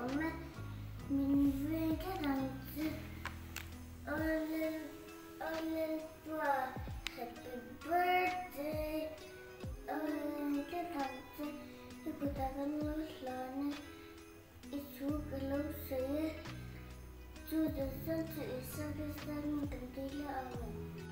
们明天看堂子，Oliver Happy Birthday看堂子ikut akan lulus itu kalau saya sudah satu isa kesan mentila awal